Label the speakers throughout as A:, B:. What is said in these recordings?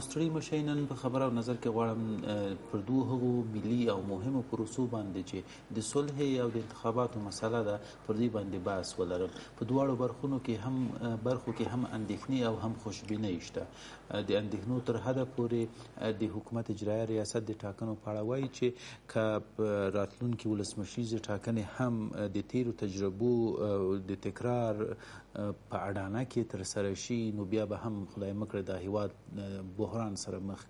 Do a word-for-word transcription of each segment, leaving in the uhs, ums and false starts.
A: ستړي مشئ نن په خبر او نظر کې غواړم پر دوه هغو ملي او مهمو پروسو باندې چې د صلح او د انتخاباتو مسله ده پر دې باندې بحث ولرم. په دواړو برخونو کې هم برخو کې هم اندېښنې او هم خوشبینۍ شته. د اندېښنو تر حده پورې د حکومت اجرایه ریاست د ټاکنو په اړه وایي چې که راتلونکي ولسمشریزې ټاکنې هم د تیرو تجربو د تکرار په اډانه کې تر سره شي نو بیا به هم خدای مکړه د هیواد بحران سره مخ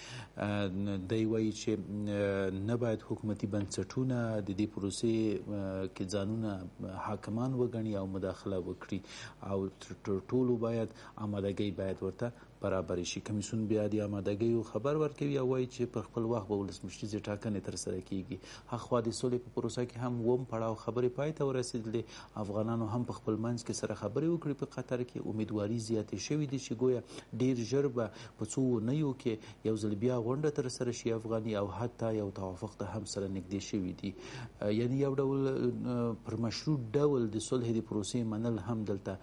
A: کړي. دی وایي چې نه باید حکومتي بنسټونه د دې پروسې کې ځانونه حاکمان وګڼي او مداخله وکړي او تر ټولو باید آمادګۍ باید ورته برابر شي. کمیسیون بیا د آمادګیو خبر ورکوي او وایي چې په خپل وخت به ولسمشریزې ټاکنې تر سره کیږي. هاخوا د سولې په پروسه کې هم اووم پړاو خبرې پای ته ورسېدلې. افغانانو هم په خپل منځ کې سره خبرې وکړې په قطر کې. امیدواري زیاتې شوې دي چې ګویا ډېر ژر به په څو اونیو کې یو ځل بیا غونډه تر سره شي افغاني او حتی یو توافق ته هم سره نږدې شوي دي. یعنی یو ډول پر مشروط ډول د صلح د پروسې منل هم دلته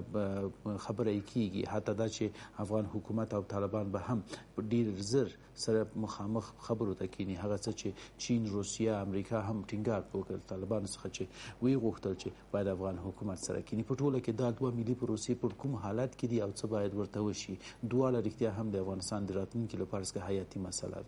A: خبره کیږي. حتی دا چې افغان حکومت او طالبان به هم ډیر زر سره مخامخ خبرو ته کینی. هغه څه چې چین، روسیه، امریکا هم ټینګار وکړ طالبان څخه چې وی غوښتل چې باید افغان حکومت سره کینی. په ټوله کې دا دوه ملي پروسې په کوم حالت کې دي او څه باید ورته وشي. دواړه رښتیا هم د افغانستان د راتلونکي لپاره څخه حیاتي مسله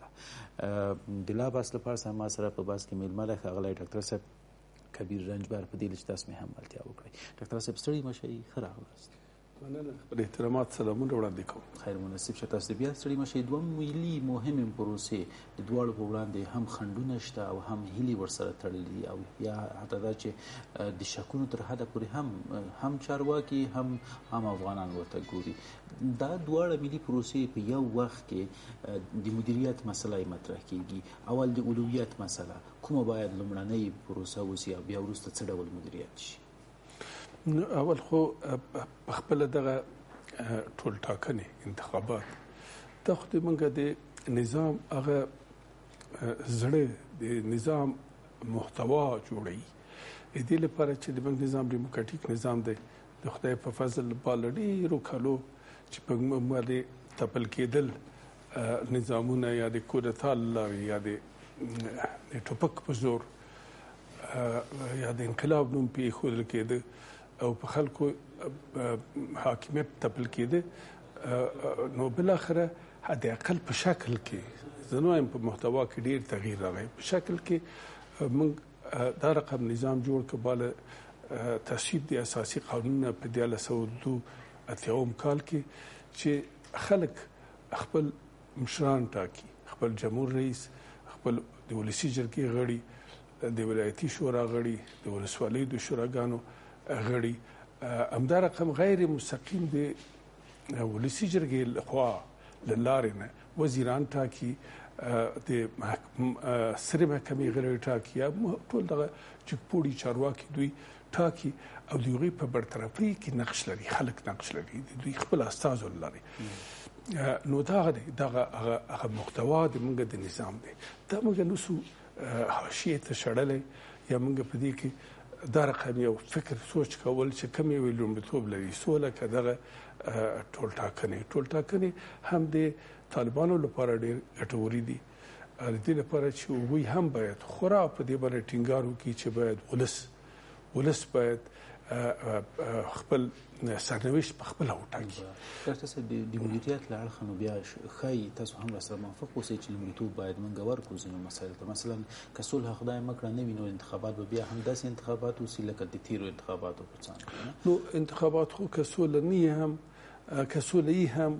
A: ده. د لا بحث لپاره سره ما سره په بحث کې میلمه ده ښاغلی ډاکټر صاحب کبیر رنجبر په دې چې تاسو مې هم ملتیا وکړئ. ډاکټر صاحب ستړي مشئ، ښه راغلاست.
B: مننه. خپل احترامات سلامونه وړاندې کوم.
A: خیر مناسب شه. تاسو بیا ستړي مشئ. دوه ملي مهمې پروسې د دواړو په وړاندې هم خنډونه شته او هم هیلې ورسره تړلي دي او یا حتی دا چې د شکونو تر حده پورې هم هم چارواکي هم هم افغانان ورته ګوري. دا دواړه ملي پروسې په یو وخت کې د مدیریت مسله مطرح کیږي. اول د اولویت مسله کومه باید لومړنۍ پروسه وسی او بیا وروسته څه ډول مدیریت شي؟
B: اول خو په خپل دغه ټول ټاکنې انتخابات دا خو د موږ د نظام هغه زړه د نظام محتوا جوړوي. دې لپاره چې د موږ نظام ډیموکراټیک نظام دی د خدای په فضل په ډېرو کالو چې په موږ باندې تپل کېدل نظامونه یا د کودتا له لارې یا د ټوپک په زور یا د انقلاب نوم پې ایښودل کېده او په خلکو حاکمیت تپل کېده نو بالاخره حد اقل په شکل کې زه نه وایم په محتوا کې ډېر تغییر راغی. په شکل کې موږ دا رقم نظام جوړ کړ بالا تصویب د اساسي قانون په دیارلس سوه دوه اتیاوم کال کې چې خلک خپل مشران ټاکي، خپل جمهور رئیس، خپل د ولسي جرګې غړي، د ولایتي شورا غړي، د ولسوالیو د شوراګانو غړي. همدا رقم غیر مستقیم د ولسي جرګې لخوا له لارې نه وزیران ټاکي، د سرې محکمې غړي ټاکي یا ټول دغه جګپوړي چارواکي دوی ټاکي او د هغوی په برطرفۍ کې نقش لري، خلک نقش لري، دوی خپل استازو لري. نو دا دغه هغه محتوا د موږ د نظام دی. دا موږ نسو حاشیې ته شړلی یا موږ په دې کې دا رقم یو فکر سوچ کول چې کوم یو لومړیتوب لري. سوله که دغه ټول ټاکنې ټول ټاکنې هم د طالبانو لپاره ډېر ګټورې دي. د دې لپاره چې هغوی هم باید خورا په دې باندې ټینګار وکړي چې باید ولس ولس باید خپل سرنوشت په خپله وټاکي.
A: ډاکټر صاحب د مدیریت له اړخه نو بیا ښایي تاسو هم راسره موافق اوسئ چې لومړیتوب باید موږ ورکړو ځینو مسایلو ته. مثلا که صلح خدای مکړه نه وي نو انتخابات به بیا هم داسې انتخابات اوسي لکه د تیرو انتخاباتو په څنډه.
B: نو انتخابات خو که سوله نه هم که سوله یې هم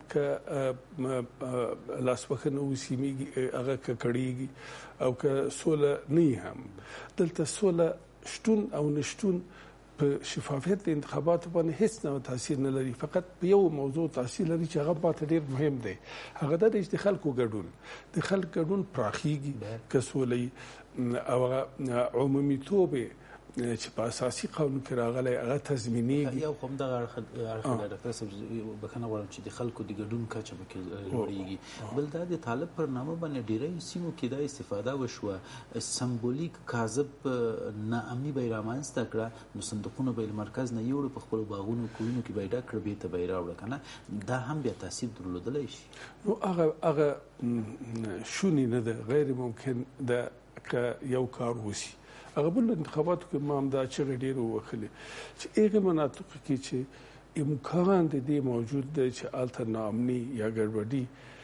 B: که لاسوهنه وسیمیږي هغه ککړېږي او که سوله نه هم دلته سوله شتون او نشتون په شفافیت د انتخاباتو باندې هیڅ نه تاثیر نه لري. فقط په یو موضوع تاثیر لري چې هغه ماته ډېر مهم دی. هغه دا دی چې د خلکو ګډون د خلکو ګډون پراخیږي که سوله او هغه عمومیتوب چې په اساسي قانون کې راغلی هغه تضمینېږي.
A: یو خو همدغه اړخ دی ډاکټر صاحب، بخښنه غواړم چې د خلکو د ګډون کچه پکې لوړېږي. بل دا د طالب پر نامه باندې ډېری سیمو کې دا استفاده وشوه، سمبولیک کاذب ناامني به یې رامنځته کړه، نو صندوقونه به یې له مرکز نه یوړو، په خپلو باغونو کورونو کې به یې ډک کړه، بېرته به یې راوړه که نه. دا هم بیا تاثیر درلودلی شي.
B: نو هغه هغه شونې نه ده، غیر ممکن ده که یو کار وشي. هغه بل انتخاباتو کې ما هم دا چغې ډېرې ووهلې چې هغې مناطقو کې چې امکان د دې موجود دی چې هلته ناامني یا ګډوډي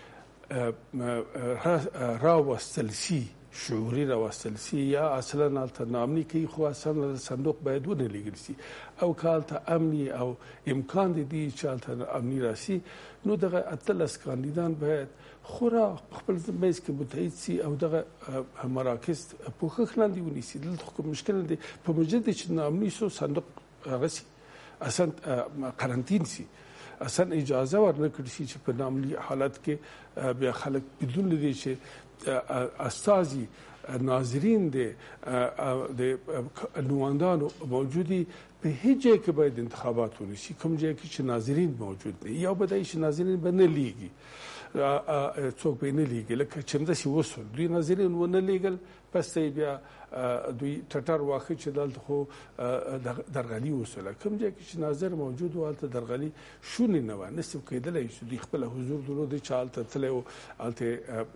B: راوستل شي، شعوري راوستل شي، یا اصلا هلته ناامني کوي خو اصلا صندوق باید ونه لېږل شي، او که هلته امني او امکان د دې چې هلته امني راشي، نو دغه اتلس کاندیدان باید خورا خپل میز کې متحد شي او دغه مراکز پوښښ لاندې ونیسي. دلته خو مشکل نه دی، په مجرد چې ناامني شو صندوق هغه شي اصلا قرنطین شي، اصلا اجازه ورنه کړل شي چې په ناامني حالت کې بیا خلک بدون لدی چې استازي ناظرین د د نوماندانو موجودي په هیڅ ځای کې باید انتخابات ونشي، کوم ځای کې چې ناظرین موجود دي، یا به دای چې ناظرین به نه لیږي، څوک به نه لیږي، لکه چې همداسې وسول دوی ناظرین ونه لیږل، پس ته بیا دوی ټټر واخه چې دلته خو درغلي وسوله، کوم ځای کې چې ناظر موجود و هلته درغلي شونې نه وه، نصف کېدلی چې دوی خپله حضور درلود چې هلته تللی و هلته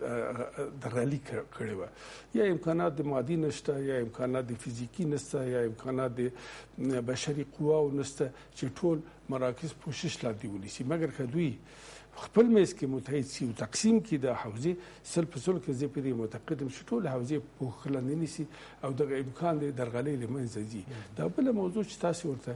B: درغلي کړې وه، یا امکانات د مادي نشته، یا امکانات د فزیکي نشته، یا امکانات د بشري قواو نشته چې ټول مراکز پوشش لاندې ونیسي. مګر که دوی خپل میز کې متحد شي او تقسیم کړي د حوزې سل په سل کې، زه په دې معتقدم چې ټول حوزې پوښښ لاندې نیسي او دغه امکان د درغلۍ له منځه ځي. دا بله موضوع چې تاسې ورته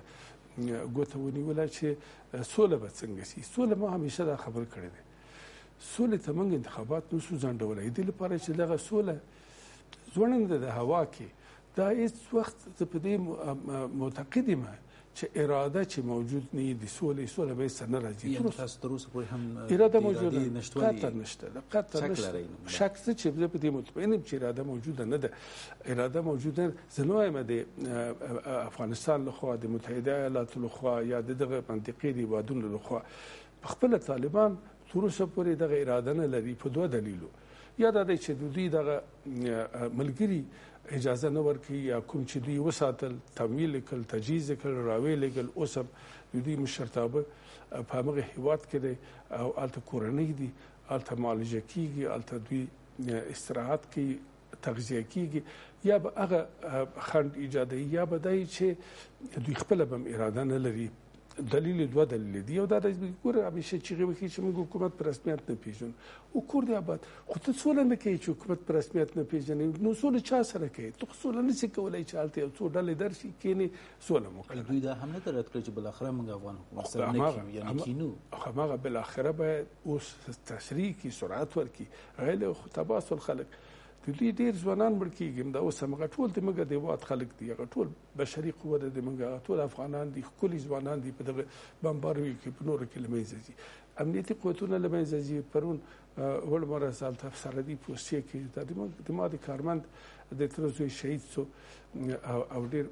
B: ګوته ونیوله چې سوله به څنګه شي. سوله ما همیشه دا خبر کړې ده، سولې ته موږ انتخابات نشو ځنډولی، دې لپاره چې دغه سوله ځوړنده د هوا کې، دا هېڅ وخت زه په دې معتقد یم چې اراده چې موجود نه وي د سولې، سوله به هېڅ نه راځي.
A: یعنې تاسو تر اوسه پورې هم
B: اراده موجوده قطعا نشته، قطعا نشته، شک څه چې زه په دې مطمئن یم چې اراده موجوده نه ده. اراده موجوده زه نه وایم د افغانستان لخوا، د متحده ایالاتو لخوا، یا د دغه منطقې د هېوادونو لخوا. په خپله طالبان تر اوسه پورې دغه اراده نه لري په دوه دلیلو. یا دا دی چې دوی دغه ملګري اجازه نه ورکوي، یا کوم چې دوی وساتل، تمویل کړل، تجهیز کړل، راویې لېږل، اوس هم د دوی مشرتابه په همغه هېواد کې دی او هلته کورنۍ دي، هلته معالجه کېږي، هلته دوی استراحت کوي، تغذیه کېږي، یا به هغه خنډ ایجادوي، یا به دی چې دوی خپله به هم اراده نه لري. دلیل دوه دلیل دي. یو دا دی ګوره همیشه چیغې وکړي چې موږ حکومت په رسمیت نه پېژنو، او کور دی آباد، خو ته سوله نه کوې چې حکومت په رسمیت نه پېژنې، نو سوله چا سره کوې؟ ته خو سوله نشې کولی چې هلته یو څو ډلې درشي کښېنې سوله مو کړه.
A: دوی دا هم نه ده رد کړې چې بالاخره موږ افغان حکومت سره نه کېنو، یعنې کینو.
B: هماغه بالاخره باید اوس تشریح کړي، سرعت ورکړي. غیله خو تباه شول خلک، د دوی ډېر ځوانان مړ کېږي، همدا اوس همغه ټول د موږ د هېواد خلک دي، هغه ټول بشري قوه ده د موږ، هغه ټول افغانان دي، ښکلي ځوانان دي، په دغه بمباریو کې په نورو کې له منځه ځي، امنیتي قوتونه له منځه ځي. پرون وړمرز هلته سرحدي پوستې کې د ما د کارمند د تره زوی شهید شو، او ډېر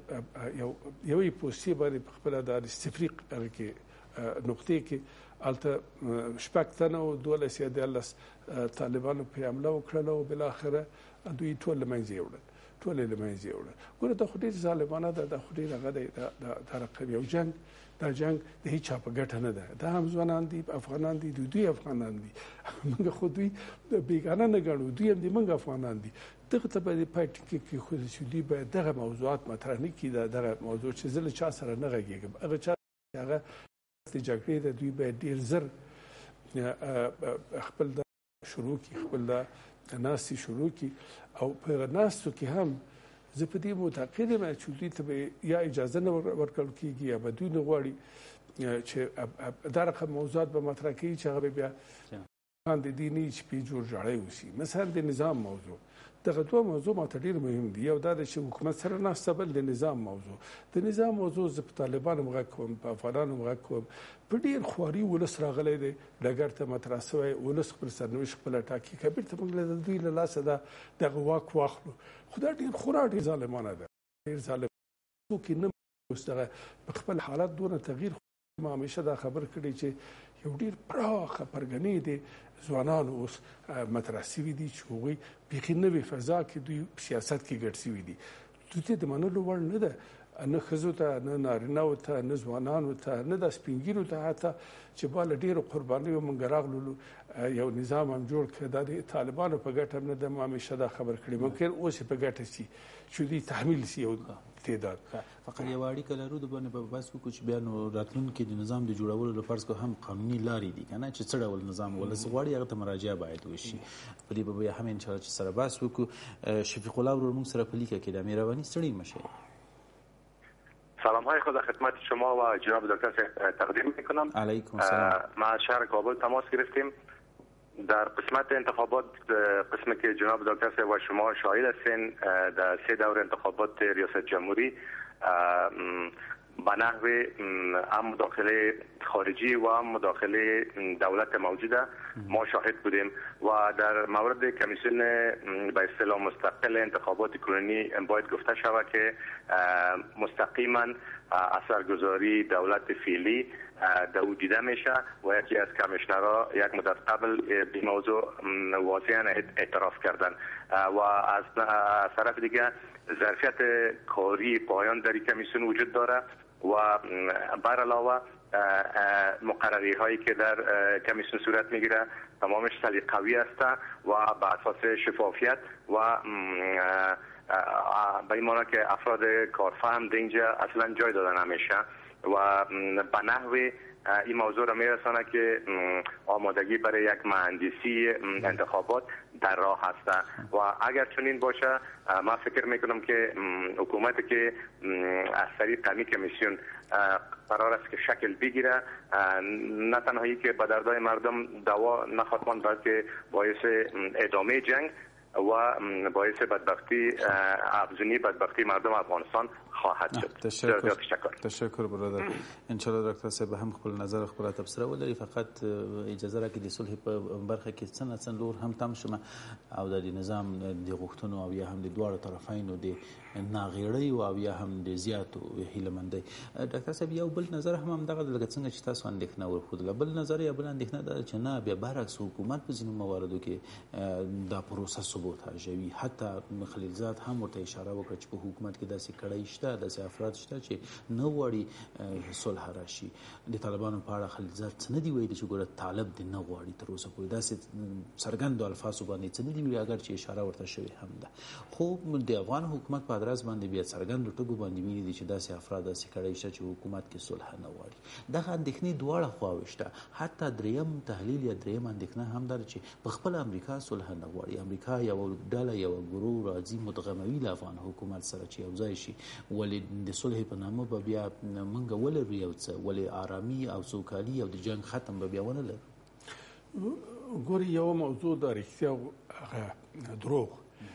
B: یوې پوستې باندې په خپله د استفریق هغه کې نقطې کې هلته شپږ تنه او دولس یا دیارلس طالبانو پرې حمله وکړله، او بالاخره دوی ټول له منځه یې وړل، ټول یې له منځه یې وړل. ګوره دا خو ډېر ظالمانه ده، دا خو ډېر هغه دی، دا رقم یو جنګ، دا جنګ د هېچ چا په ګټه نه ده. دا هم ځوانان دي، افغانان دي، دوی دوی افغانان دي، موږ خو دوی بېګانه نه ګڼو، دوی هم د موږ افغانان دي. دغه ته باید پای ټکي کېښودل شي، دوی باید دغه موضوعات مطرح نه کړي، دغه موضوع چې زه له چا سره نه غږېږم، هغه چا هغه د جګړې ده، دوی باید ډېر زر خپل دا شروع کړي، خپل دا ناستې شروع کړي، او په هغه ناستو کې هم زه په دې معتقد یم چې دوی ته به یا اجازه نه ورکول کېږي، یا به دوی نه غواړي چې دا رقم موضوعات به مطرح کوي چې هغه به بیا د دې نه چې پې جوړجاړی وشي. مثلا د نظام موضوع، دغه دوه موضوع ماته ډېر مهم دي. یو دا دی چې حکومت سره ناسته، بل د نظام موضوع. د نظام موضوع زه په طالبانو هم غږ کوم، په افغانانو هم غږ کوم، په ډېر خواري ولس راغلی دی ډګر ته مطرح شوی، ولس خپل سرنوشت خپله ټاکي، که بېرته موږ له دوی له لاسه دا دغه واک واخلو، خو دا ډېر خورا ډېر ظالمانه ده، ډېر ظالم څوک نه اوس دغه په خپل حالت دونه تغییر ما همیشه دا خبر کړی چې یو ډېر پراخه پرګنې د ځوانانو اوس مطرح سوي دي چې هغوی بیخي نوې فضا کې دوی سیاست کې ګډ سوي دي. دوی ته د منلو وړ نه ده، نه ښځو ته، نه نارینهو ته، نه ځوانانو ته، نه د سپین ږیرو ته، حتی چې با له ډېرو قربانیو موږ راغلو یو نظام هم جوړ کړ. دا د طالبانو په ګټه هم نه ده، ما همیشه دا خبر کړې، ممکن اوس یې په ګټه شي چې دوی تحمیل شي یو تعداد.
A: فقط یو اړیکه لرو د باندې په بس وکړو چې بیا نو راتلونکي د نظام د جوړولو لپاره څه هم قانوني لارې دي که نه چې څه ډول نظام ولس غواړي هغه ته مراجعه باید وشي. په دې به بیا هم انشاءالله چې سره بحث وکړو. شفیق الله ورور موږ سره په لیکه کې د مهرباني ستړي مشه.
C: سلام های خود خدمت شما و جناب دکتر تقدیم میکنم.
A: علیکم السلام.
C: ما از شهر کابل تماس گرفتیم. در قسمت انتخابات قسمی که جناب دکتر و شما شاهد هستین در سه دور انتخابات ریاست جمهوری به نحو هم مداخله خارجی و هم مداخله دولت موجوده ما شاهد بودیم و در مورد کمیسیون به اصطلاح مستقل انتخابات کنونی باید گفته شود که مستقیما اثرگذاری دولت فعلی در او دیده میشه و یکی از کمیشنرها یک مدت قبل به موضوع واضحا اعتراف کردن و از طرف دیگه ظرفیت کاری پایان در کمیسیون وجود داره و بر علاوه مقرری هایی که در کمیسیون صورت میگیره تمامش سلیقوی است و به اساس شفافیت و به این معنی که افراد کارفهم در اینجا اصلا جای داده نمیشه و به نحوی این موضوع را میرسانه که آمادگی برای یک مهندسی انتخابات در راه هست و اگر چنین باشه من فکر میکنم که حکومتی که از طریق قمی کمیسیون قرار است که شکل بگیره نه تنهایی که به دردای مردم دوا نخواهد ماند بلکه باعث ادامه جنگ و باعث بدبختی افزونی بدبختی مردم افغانستان خواهد شد.
A: تشکر تشکر برادر. ان شاء الله ډاکټر صاحب هم خپل نظر خپل تبصره ولري. فقط اجازه راکړئ د صلح په برخه کې څه نه څه نور هم تم شمه او د نظام د غوښتنو او یا هم د دواړو طرفینو د ناغېړۍ او یا هم د زیاتو هیلهمندۍ. ډاکټر صاحب یو بل نظر هم همدغه لکه څنګه چې تاسو اندېښنه ورښودله، بل نظر یا بل اندېښنه دا چې نه بیا برعکس حکومت په ځینو مواردو کې دا پروسه سبوتاژوي. حتی خلیلزاد هم ورته اشاره وکړه چې په حکومت کې داسې کړۍ شته، داسې افراد شته چې نه غواړي صلح راشي. د طالبانو په اړه خلیلزاد څه نه دي ویلي چې ګوره طالب دې نه غواړي تر اوسه پورې داسې څرګندو الفاظو باندې څه نه دي ویلي اگر چې اشاره ورته شوې هم ده. خو د افغان حکومت په ادرس باندې بیا څرګندو ټکو باندې ویلي دي چې داسې افراد داسې کړۍ شته چې حکومت کې صلح نه غواړي. دغه اندېښنې دواړه خواوې شته. حتی دریم تحلیل یا دریم اندېښنه هم ده چې په خپله امریکا صلح نه غواړي. امریکا یوه ډله یوه ګروه راځي مدغموي له افغان حکومت سره چې یو ځای شي. ولې د صلح په نامه به بیا موږ ولرو یو څه، ولې آرامي او سوکالي او د جنګ ختم به بیا ونه لرو.
B: ګورې یوه موضوع دا رښتیا هغه دروغ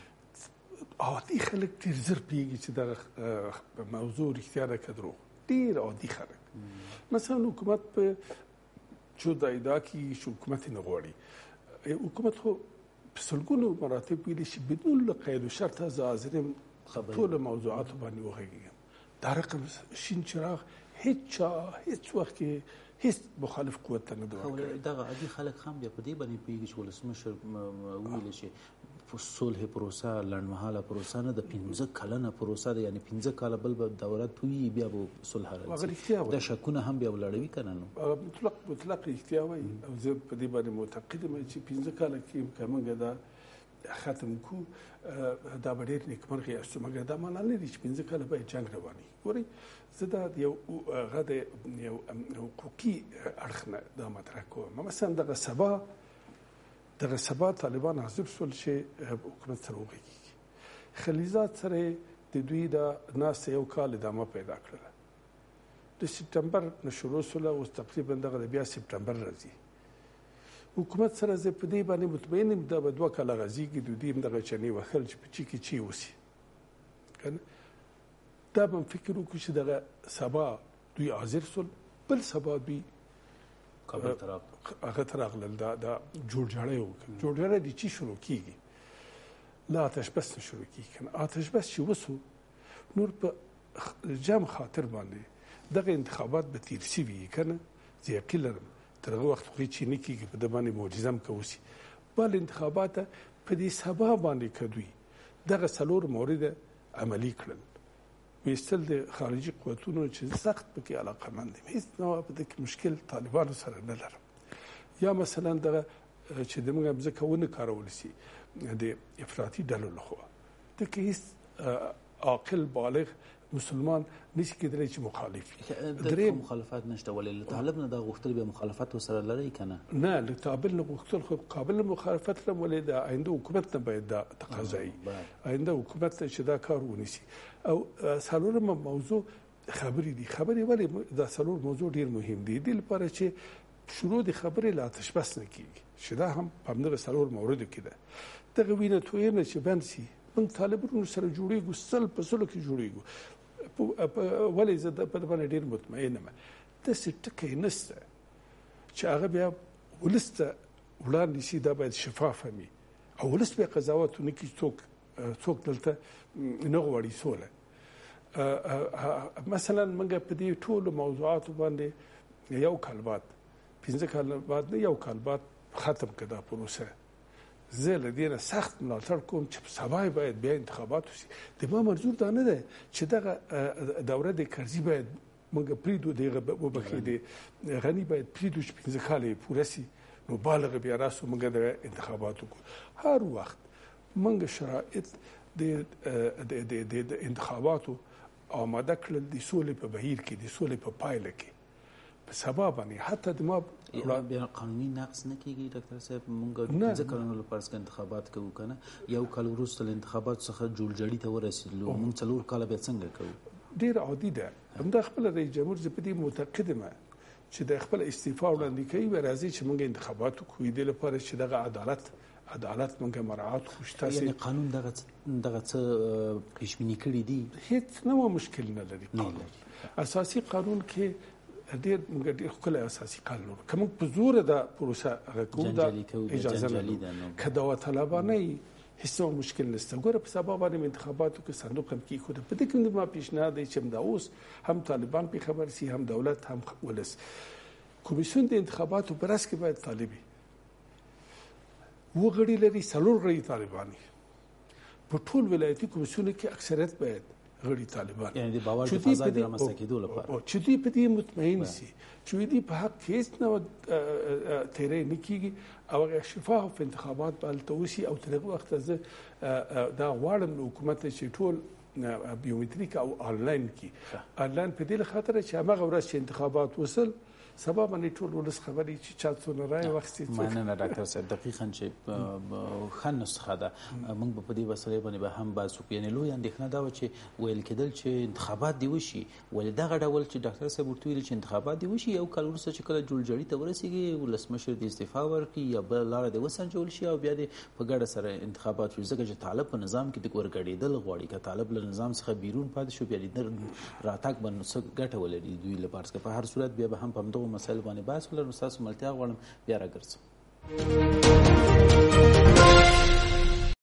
B: عادي خلک ډېر زر پوهېږي چې دغه موضوع رښتیا ده که دروغ. ډېر عادي خلک مثلا حکومت په چې دا ادعا کړي چې حکومت یې نه غواړي. حکومت خو په سلګونو مراتب ویلي چې بدون له قید و شرطه زه حاضر یم ټولو موضوعاتو باندې وغږېږم. دا رقم شین چراغ هیڅ چا هیڅ وخت کې هیڅ مخالف قوت ته نه دی ورکړی.
A: دغه عادي خلک هم بیا په دې باندې پوهېږي چې ولسمشر وویل چې صلح پروسه لنډمهاله پروسه نه ده، پنځه کلنه پروسه ده، یعنی پنځه کاله بل به دوره تویي بیا به صلح راځي. دا شکونه هم بیا ولړوي که نه؟ نو
B: مطلق مطلق رښتیا وایي او زه په دې باندې معتقد یم چې پنځه کاله کې که موږ دا ختم کو دا به ډېر نیکمرغه یاستو، مګر دا معنا نه لري چې پنځه کاله باید جنګ روان وي. ګورئ زه دا د یو هغه د یو حقوقي اړخ نه دا مطرح کوم. مثلا دغه سبا دغه سبا طالبان حاضر شول چې حکومت سره وغږېږي. خلیلزاد سره د دوی د ناستې یو کال ادامه پیدا کړله. د سپټمبر نه شروع شوله، اوس تقریبا دغه د بیا سپټمبر راځي. حکومت سره زه په دې باندې مطمئن یم دا به دوه کاله غځېږي. د دوی هم دغه چنې وهل چې په چي کې چی وسي که نه. دا به هم فکر وکړو چې دغه سبا دوی حاضر شول، بل سبا دوی
A: کابل ته راغلل.
B: هغه ته راغلل. دا دا جوړجاړی وکړه. جوړجاړی د چی شروع کېږي؟ له آتش بس نه شروع کېږي که نه. آتش بس چې وسو نور په جام خاطر باندې دغه انتخابات به تیر شوي که نه، زه یقین لرم تر هغه وخت خو هېڅ شي نه کېږي، په ده باندې معجزه هم که وشي. بل انتخابات په دې سبا باندې که دوی دغه څلور مورده عملي کړل، ویستل د خارجي قوتونو چې سخت پکې علاقمند دي، هېڅ نوع په دې کې مشکل طالبانو سره نه لرم. یا مثلا دغه چې د موږ مځکه ونه کارول شي د افراطي ډلو لخوا، د کې هېڅ عاقل بالغ مسلمان نشي کېدلی چې مخالف وي.
A: درې مخالفت نشته، ولې له طالب نه دا غوښتل بیا مخالفت ورسره لرئ که نه؟
B: نه، له طالب نه غوښتل خو قابل مخالفت لرم، ولې د آینده حکومت نه باید دا تقاضا وي، آینده حکومت چې دا کار ونیسي. او څلورمه موضوع خبرې دي. خبرې ولې دا څلور موضوع ډېر مهم دي؟ دې لپاره چې شروع د خبرې له آتش بس نه کېږي، چې دا هم په همدغه څلور موردو کې ده. دغه وینه تویونه چې بند شي، موږ طالبانو سره جوړېږو، سل په سلو کې جوړېږو. ولې زه په دې باندې ډېر مطمئن یم، داسې ټکی نشته چې هغه بیا ولس ته وړاندې شي، دا باید شفاف وي او ولس بیا قضاوت ونه کړي څوک څوک دلته نه غواړي سوله. مثلا موږ په دې ټولو موضوعاتو باندې یو کال بعد، پنځه کال بعد نه، یو کال بعد ختم کړه دا پروسه. زه له دې نه سخت ملاتړ کوم چې په سبا باید بیا انتخابات وشي. د ما منظور دا نه ده چې دغه دوره د کرزي باید موږ پرېږدو، دغه وبښئ د غني باید پرېږدو چې پنځه کاله یې پوره سي، نو بالغ بیا راسو موږ دغه انتخابات وکړو. هر وخت موږ شرایط د انتخاباتو آماده کړل د سولې په بهیر کې، د سولې په پایله کې، په سبا باندې حتی د ما
A: بیا قانوني نقص نه کېږي ډاکټر صاحب؟ موږ پنځه کلونو لپاره څنګه انتخابات کوو که نه، یو کال وروسته له انتخاباتو څخه جوړجاړي ته ورسېدلو، موږ څلور کاله بیا څنګه کوو؟
B: ډېر عادي ده. همدا خپله رئیس جمهور زه په دې معتقد یم چې د خپل استعفا وړاندې کوي، و راځي چې موږ انتخابات وکړو، دې لپاره چې دغه عدالت عدالت موږ مراعات کړو.
A: یعنې قانون دغه دغه څه پیشبیني کړي دي؟
B: هېڅ نوع مشکل نه لري. اساسي قانون کې ډېر موږ ډېر ښکلی اساسي قانون لرو. که موږ په زوره دا پروسه هغه کوو، دا اجازه نه لرو. که داوطلبانه وي هېڅ نوع مشکل نشته. ګوره په سبا باندې انتخاباتو کې صندوق هم کېښوده. په دې کې ما پیشنهاد دی چې همدا اوس هم طالبان پرې خبر سي، هم دولت، هم ولس. کمیسیون د انتخاباتو په رأس کې باید طالبي اووه غړي لري، څلور غړي طالبان وي. په ټول ولایتي کمیسیونو کې اکثریت باید غړي طالبان،
A: یعنې د باور د فضا د رامنځته کېدو لپاره
B: چې دوی په دې مطمئن سي چې دوی په حق کې هېڅ نوع تېری نه کېږي او هغه شفاف انتخابات به هلته وشي. او تر هغه وخته زه دا غواړم له حکومت چې ټول بیومتریک او آنلاین کړي. آنلاین په دې خاطر چې هماغه ورځ چې انتخابات وصل، سبا باندې ټول ولس خبرې چې چا څونه رایې واخیستې.
A: مننه ډاکټر صاحب، دقیقاً چې ښه نسخه ده. موږ به په دې مسئلې باندې به هم بحث وکړو. یعنې لویه اندېښنه دا وه چې ویل کېدل چې انتخابات دې وشي، ولې دغه ډول چې ډاکټر صاحب ورته ویلي چې انتخابات دې وشي، یو کال وروسته چې کله جوړجاړي ته ورسېږي، ولسمشر دې استعفا ورکړي یا بله لاره دې وسنجول شي او بیا دې په ګډه سره انتخابات وشي. ځکه چې طالب په نظام کې د ورګډېدل غواړي. که طالب له نظام څخه بیرون پاتې شو، بیا دې راتګ به نو څه ګټه ولري دوی لپاره. که په هر صورت بیا به هم په همدغو مسایلو باندې بحث ولرو. ستاسو ملتیا غواړم، بیا راګرځم.